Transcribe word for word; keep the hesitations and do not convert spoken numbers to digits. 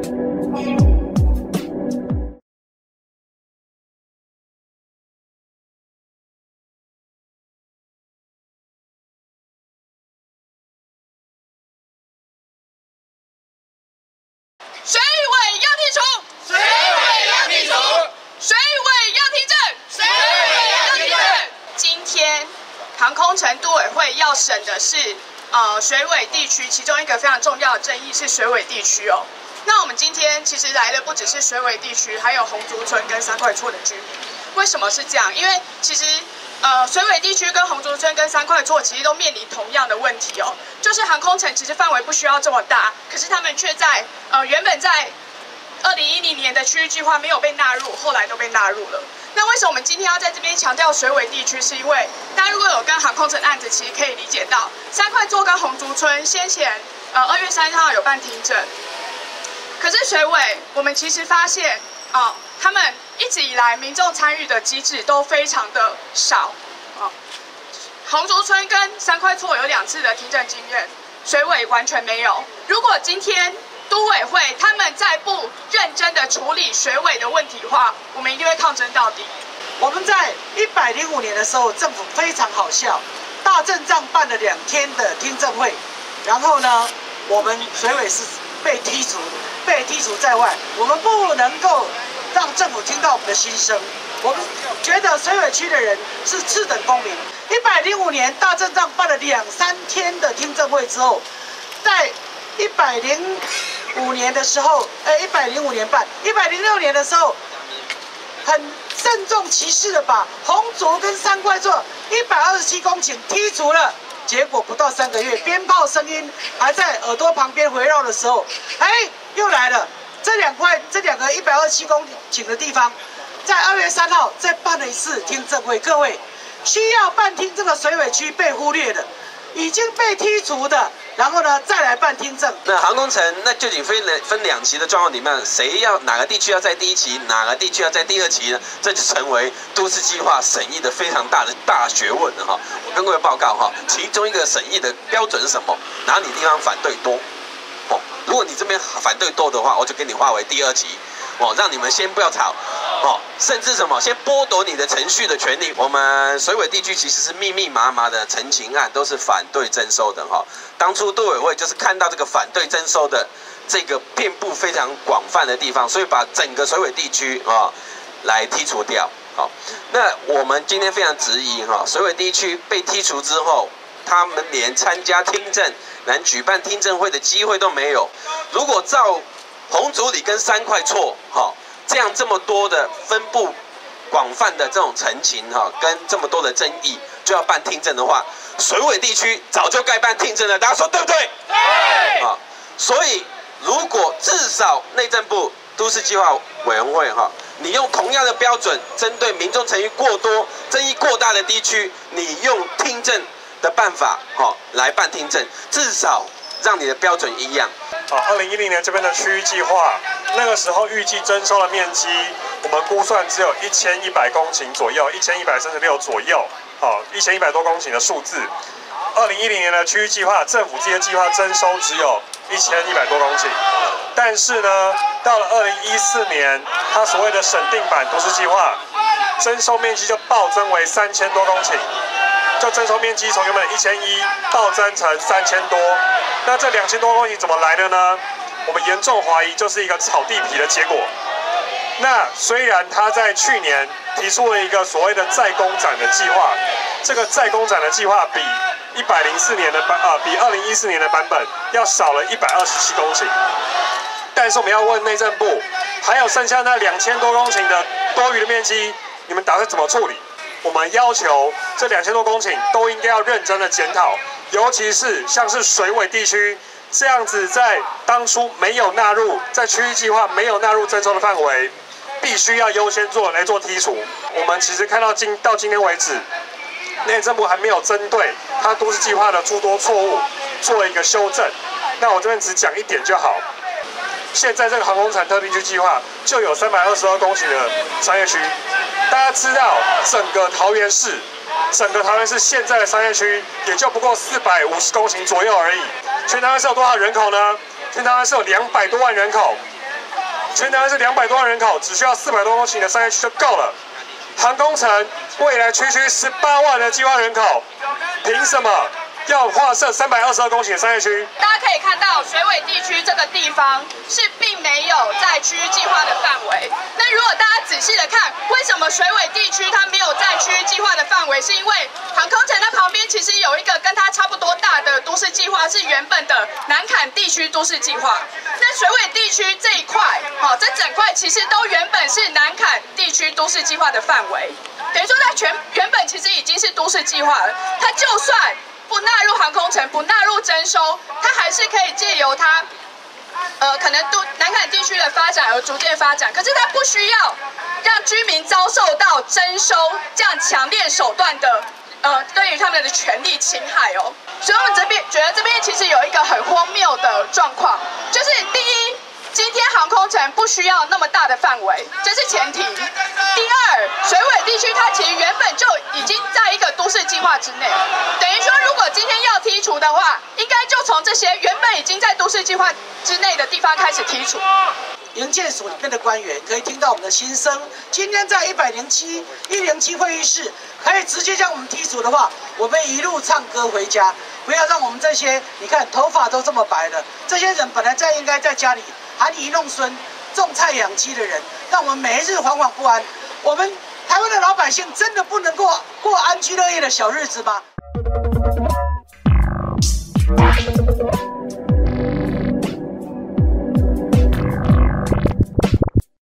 水委要剔除， 水委要剔除， 水委要听证， 水委要听证。 今天航空城都委会要审的是呃水委地区，其中一个非常重要的争议是水委地区哦。那我们今天其实来的不只是水委地区，还有红竹村跟三块厝的居民。为什么是这样？因为其实呃水委地区跟红竹村跟三块厝其实都面临同样的问题哦，就是航空城其实范围不需要这么大，可是他们却在呃原本在二零一零年的区域计划没有被纳入，后来都被纳入了。那为什么我们今天要在这边强调水委地区？是因为大家如果有跟航空城案子，其实可以理解到，三块厝跟红竹村先前呃二月三号有办听证，可是水委我们其实发现啊、呃，他们一直以来民众参与的机制都非常的少啊、呃。红竹村跟三块厝有两次的听证经验，水委完全没有。如果今天都委会他们再不认真的处理水委的问题的话，我们一定会抗争到底。 我们在一百零五年的时候，政府非常好笑，大阵仗办了两天的听证会，然后呢，我们水委是被剔除，被剔除在外。我们不能够让政府听到我们的心声。我们觉得水委区的人是次等公民。一百零五年大阵仗办了两三天的听证会之后，在一百零五年的时候，呃，一百零五年办，一百零六年的时候，很郑重其事的把红竹跟三块厝一百二十七公顷剔除了。结果不到三个月，鞭炮声音还在耳朵旁边回绕的时候，哎，又来了。这两块，这两个一百二十七公顷的地方，在二月三号再办了一次听证会。各位，需要办听证的水委区被忽略的，已经被剔除的。然后呢，再来办听证。 那航空城那究竟分分两期的状况里面，谁要哪个地区要在第一期，哪个地区要在第二期呢？这就成为都市计划审议的非常大的大学问了哈。我跟各位报告哈，其中一个审议的标准是什么？哪里地方反对多？哦，如果你这边反对多的话，我就给你划为第二期。哦，让你们先不要吵，哦，甚至什么，先剥夺你的程序的权利。我们水委地区其实是密密麻麻的陈情案，都是反对征收的哈、哦。当初都委会就是看到这个反对征收的这个遍布非常广泛的地方，所以把整个水委地区啊、哦、来剔除掉。好、哦，那我们今天非常质疑哈、哦，水委地区被剔除之后，他们连参加听证、来举办听证会的机会都没有。如果照红竹里跟三块厝，哈，这样这么多的分布广泛的这种陈情，哈，跟这么多的争议，就要办听证的话，水委地区早就该办听证了，大家说对不对？对。啊，所以如果至少内政部都市计划委员会，哈，你用同样的标准，针对民众程序过多、争议过大的地区，你用听证的办法，哈，来办听证，至少让你的标准一样。 啊，二零一零年这边的区域计划，那个时候预计征收的面积，我们估算只有一千一百公顷左右，一千一百三十六左右，好，一千一百多公顷的数字。二零一零年的区域计划，政府这些计划征收只有一千一百多公顷，但是呢，到了二零一四年，它所谓的审定版都市计划，征收面积就暴增为三千多公顷。就征收面积从原本的一千一暴增成三千多，那这两千多公顷怎么来的呢？我们严重怀疑就是一个炒地皮的结果。那虽然他在去年提出了一个所谓的再工展的计划，这个再工展的计划比一百零四年的版啊，比二零一四年的版本要少了一百二十七公顷，但是我们要问内政部，还有剩下那两千多公顷的多余的面积，你们打算怎么处理？我们要求这两千多公顷都应该要认真的检讨，尤其是像是水委地区这样子，在当初没有纳入，在区域计划没有纳入征收的范围，必须要优先做来做剔除。我们其实看到今到今天为止，内政部还没有针对它都市计划的诸多错误做一个修正。那我这边只讲一点就好。现在这个航空城特定区计划就有三百二十二公顷的商业区。大家知道，整个桃园市，整个桃园市现在的商业区也就不过四百五十公顷左右而已。全台湾是有多少人口呢？全台湾是有两百多万人口， 全台湾是两百多万人口，只需要四百多公顷的商业区就够了。航空城未来区区十八万的计划人口，凭什么要划设三百二十二公顷的商业区？ 大家可以看到，水尾地区这个地方是并没有在区域计划的范围。那如果大家仔细的看，为什么水尾地区它没有在区域计划的范围？是因为航空城它旁边其实有一个跟它差不多大的都市计划，是原本的南崁地区都市计划。那水尾地区这一块，好，这整块其实都原本是南崁地区都市计划的范围，等于说它全原本其实已经是都市计划了。它就算不纳入航空城，不纳入征收，它还是可以借由它，呃，可能都南崁地区的发展而逐渐发展。可是它不需要让居民遭受到征收这样强烈手段的，呃，对于他们的权利侵害哦。所以我们这边觉得这边其实有一个很荒谬的状况，就是第一，今天航空城不需要那么大的范围，这是前提。第二，水尾地区它其实原本就已经在一个都市计划之内，等于说如果今天要剔除的话，应该就从这些原本已经在都市计划之内的地方开始剔除。 营建署里面的官员可以听到我们的心声。今天在一百零七一零七会议室，可以直接将我们剔除的话，我们一路唱歌回家，不要让我们这些你看头发都这么白的这些人，本来在应该在家里含饴弄孙、种菜养鸡的人，让我们每一日惶惶不安。我们台湾的老百姓真的不能过过安居乐业的小日子吗？